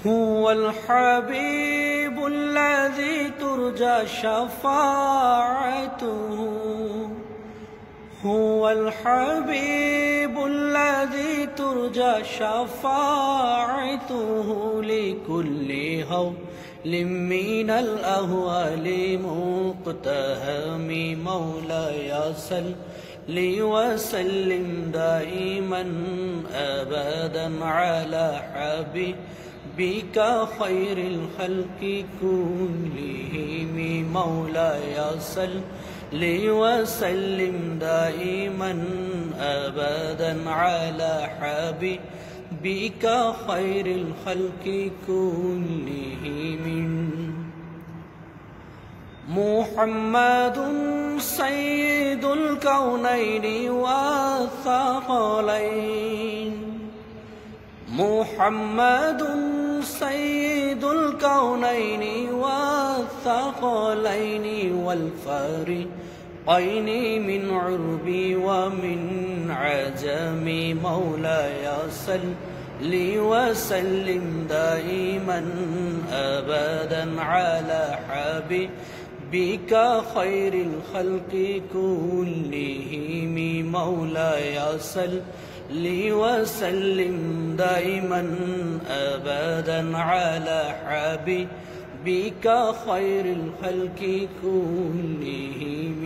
هو الحبيب الذي ترجى شفاعته هو الحبيب الذي ترجى شفاعته لكل هول من الأهوال مقتهم مولاي صل وسلم دائما أبدا على حبيبك خير الخلق كلهم مولاي صل وسلم دائما أبدا على حبيبك خير الخلق كلهم محمد سيد الكونين والثقلين محمد سيد الكونين والثقلين والفريقين من عربي ومن عجمي مولاي صل وسلم دائما أبدا على حبيبك خير الخلق كلهم مولاي صل وسلم دائما أبدا على حبيبك خير الخلق كلهم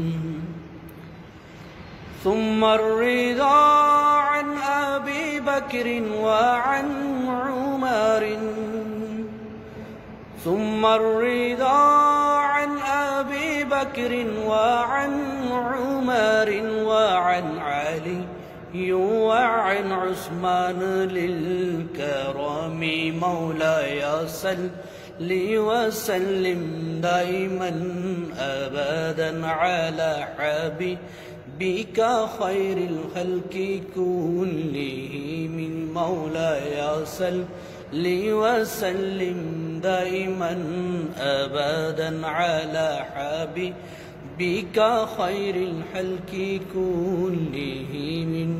ثم الرضا عن أبي بكر وعن عمر ثم الرضا عن أبي بكر وعن عمر وعن علي وعن عثمان للكرم مولاي صل وسلم دائما أبدا على حبيبك خير الخلق كلهم مولاي صل وسلم دائما أبدا على حبيبك خير الخلق كلهم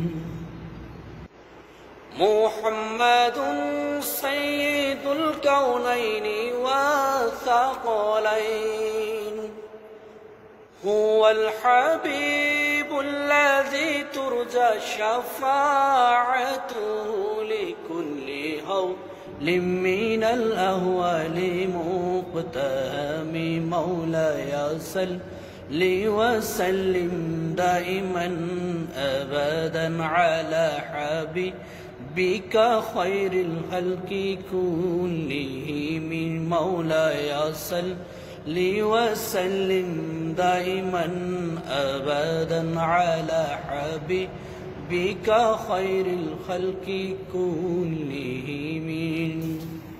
محمد سيد الكونين والثقلين هو الحبيب الذي ترجى شفاعته لكل هول من الأهوال مقتهم مولاي صل وسلم دائما أبدا على حبيبك خير الخلق كلهم مولاي صل وسلم دائما أبدا على حبيبك خير الخلق كلهم